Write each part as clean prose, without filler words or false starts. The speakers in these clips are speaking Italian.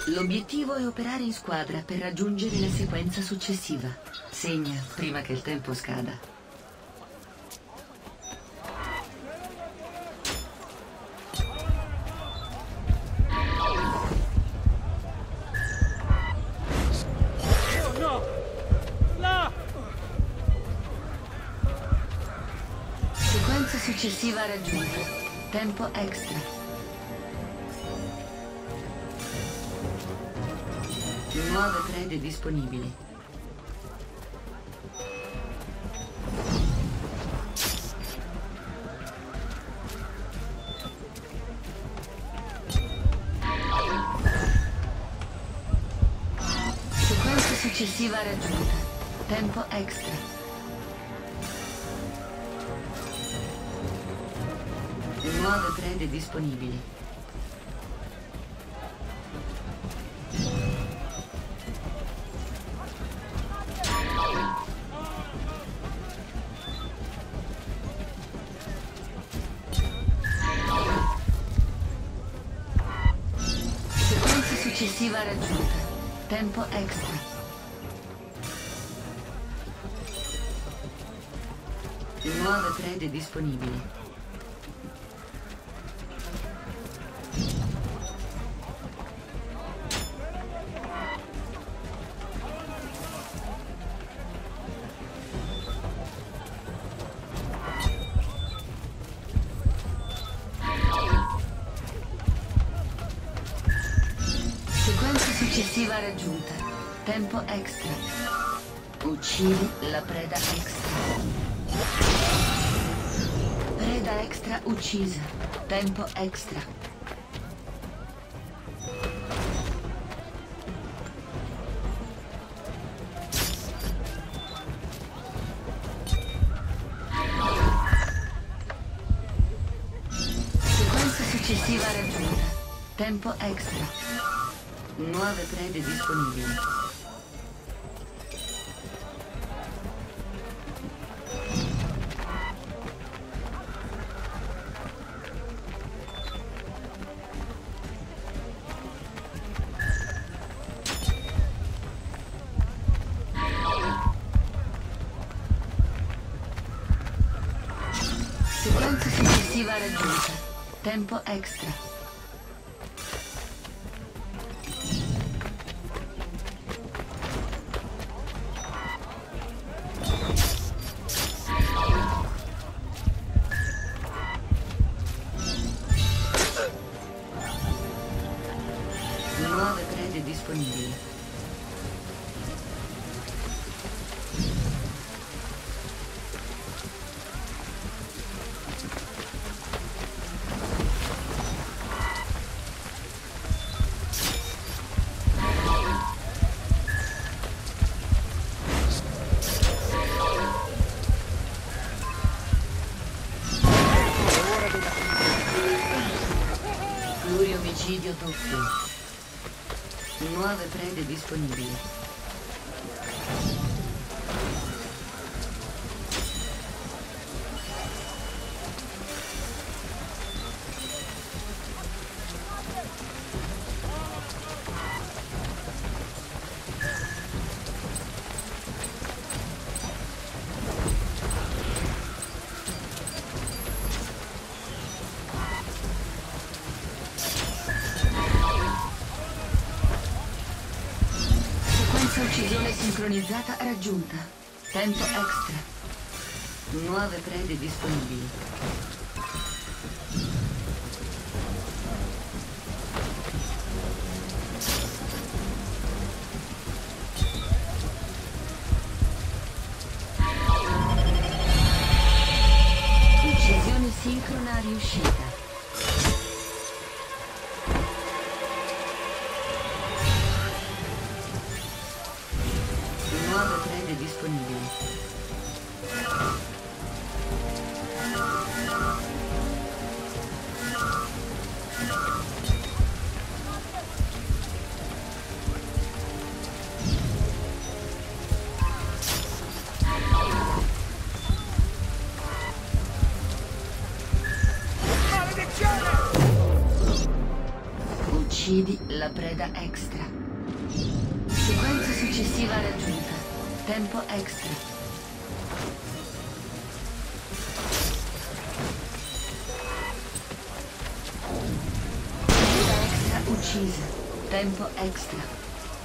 L'obiettivo è operare in squadra per raggiungere la sequenza successiva. Segna prima che il tempo scada. Sequenza successiva raggiunta. Tempo extra. Nuove prede disponibili. Sequenza successiva raggiunta. Tempo extra. Nuove prede disponibili. Sequenza successiva raggiunta. Tempo extra. Nuove prede disponibili. Successiva raggiunta. Tempo extra. Uccidi la preda extra. Preda extra uccisa. Tempo extra. Sequenza successiva raggiunta. Tempo extra. Nuove prede disponibili. Sequenza successiva raggiunta. Tempo extra. Nuove prede disponibili. Pluriomicidio doppio. Nuove prede disponibili. Uccisione sincronizzata raggiunta. Tempo extra. Nuove prede disponibili. Uccisione sincrona riuscita. Nuove prede disponibili. Uccidi la preda extra. Sequenza successiva raggiunta. Tempo extra. Preda extra uccisa. Tempo extra.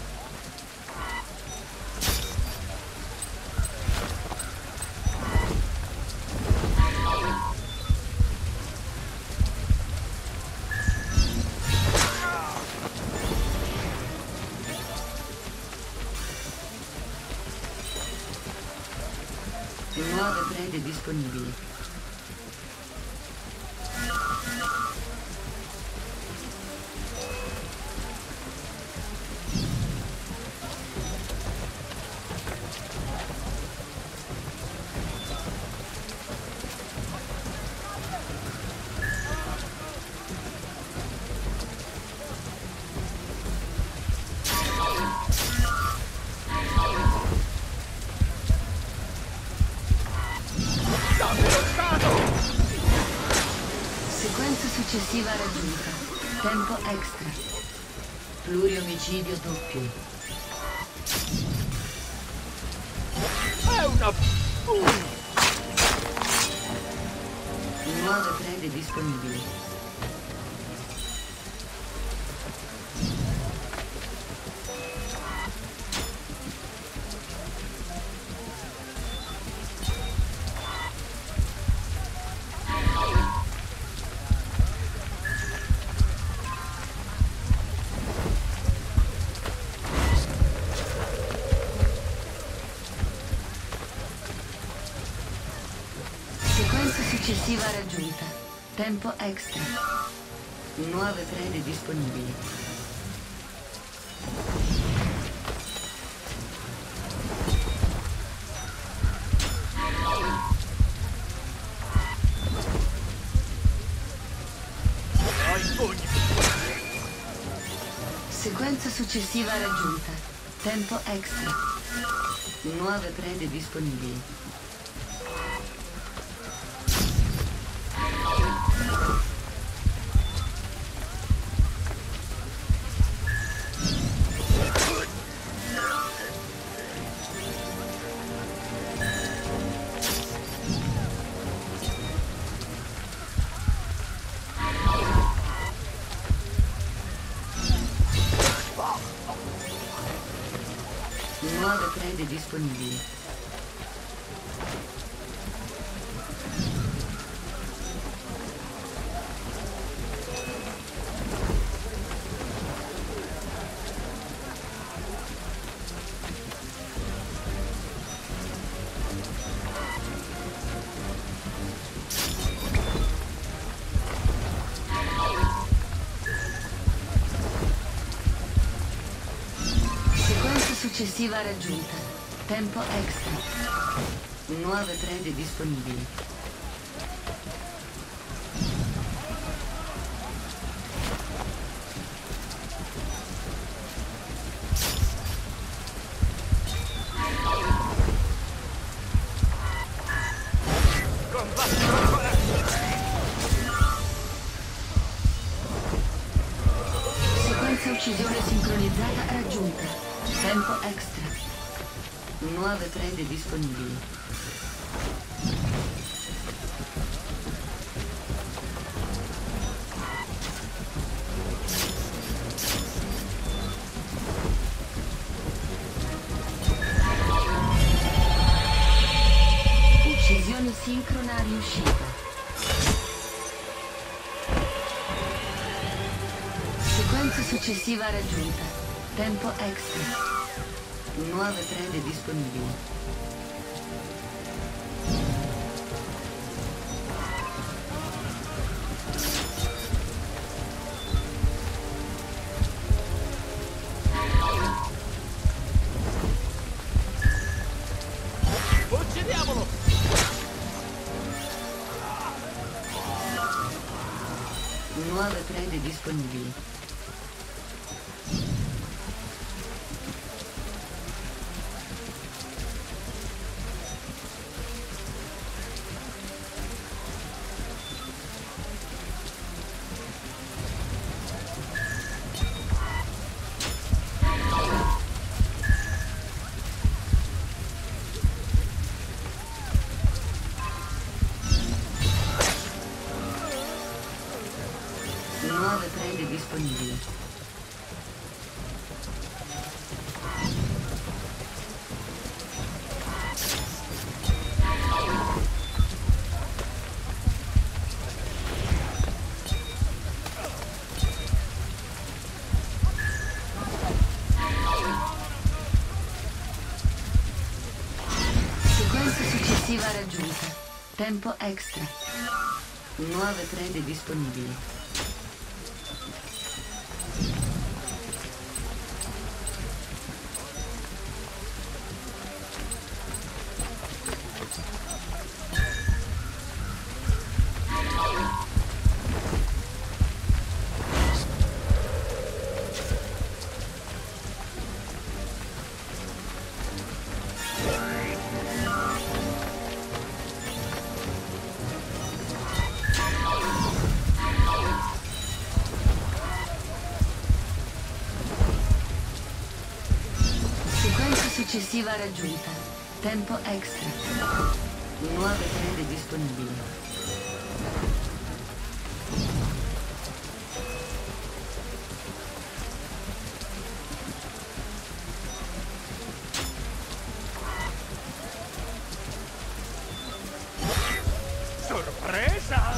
Nuove prede disponibili. Successiva raggiunta. Tempo extra. Pluriomicidio doppio. È una... Nuove prede disponibili. Successiva raggiunta. Tempo extra. Nuove prede disponibili. Sequenza successiva raggiunta. Tempo extra. Nuove prede disponibili. Nuove prede disponibili. Successiva raggiunta. Tempo extra. Nuove prede disponibili. Sequenza uccisione sincronizzata raggiunta. Tempo extra. Nuove prede disponibili. Uccisione sincrona riuscita. Sequenza successiva raggiunta. Tempo extra. Nuove prede disponibili. Uccidiamolo! Nuove prede disponibili. Nuove prede disponibili. Sequenza successiva raggiunta. Tempo extra. Nuove prede disponibili. Successiva raggiunta. Tempo extra. Nuove prede disponibili. Sorpresa!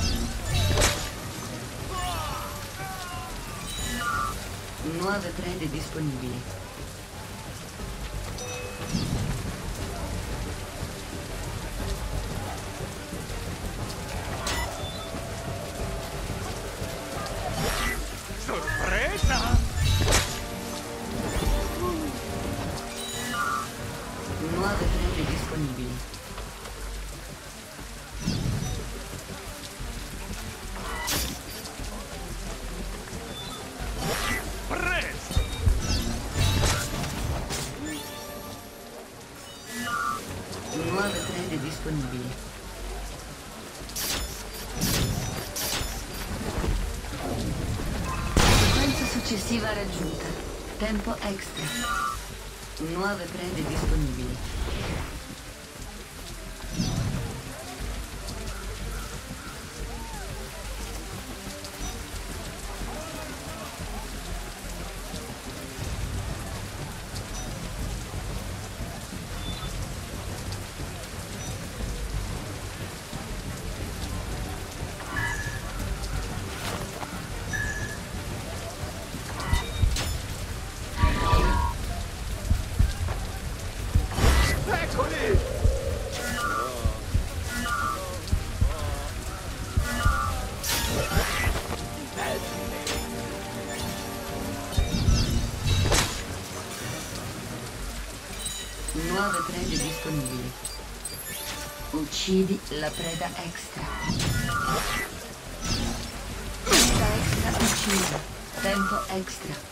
Nuove prede disponibili. Sorpresa! Nuove prede disponibili. Presto! Nuove prede disponibili. Sequenza successiva raggiunta. Tempo extra. Nuove prede disponibili. Eccoli! Nuove prede disponibili. Uccidi la preda extra. Preda extra uccisa. Tempo extra.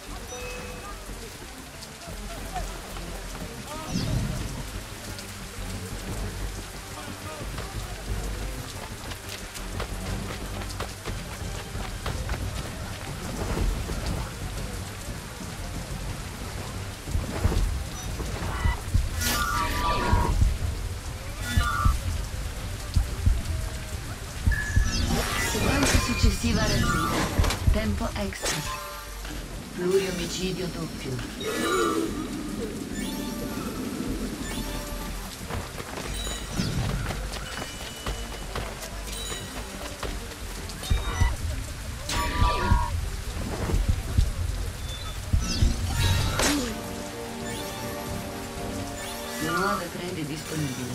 Successiva raggiunta. Tempo extra. Pluriomicidio doppio. Nuove prede disponibili.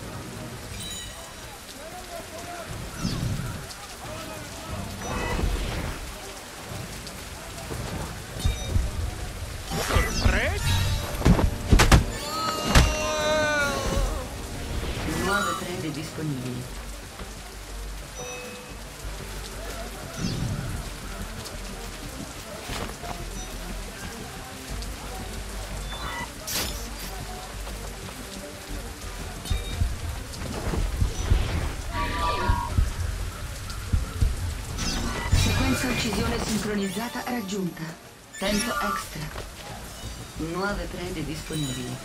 Nuove prede disponibili. Sequenza uccisione sincronizzata raggiunta. Tempo extra. Nuove prede disponibili.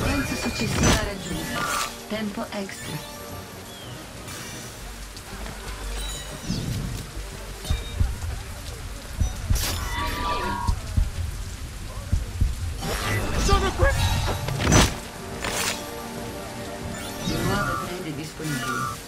Sequenza successiva raggiunta. Tempo extra. Sono qui! Nuove prede disponibili.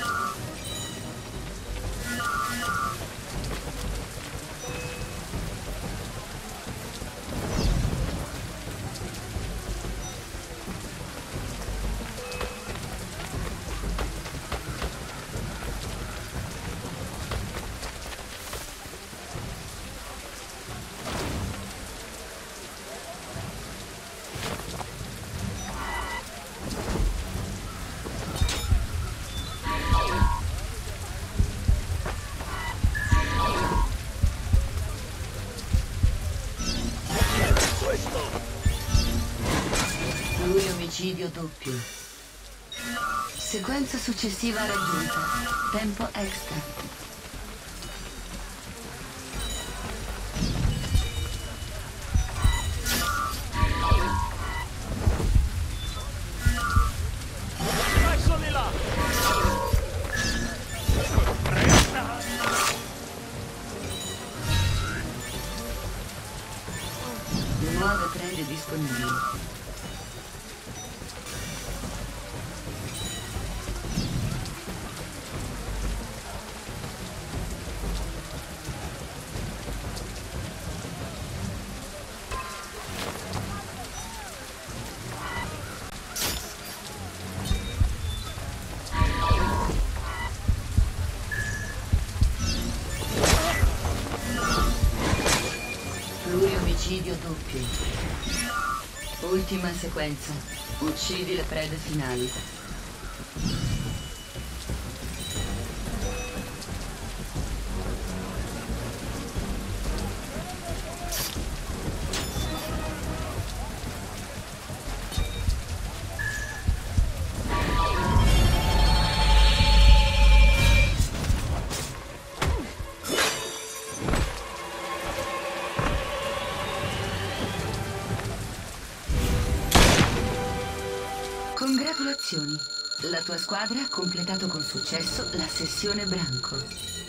Omicidio doppio. Sequenza successiva raggiunta. Tempo extra. Eccoli là! Presta! Nuove prede disponibili. Omicidio doppio. Ultima sequenza. Uccidi le prede finali. Congratulazioni! La tua squadra ha completato con successo la sessione branco.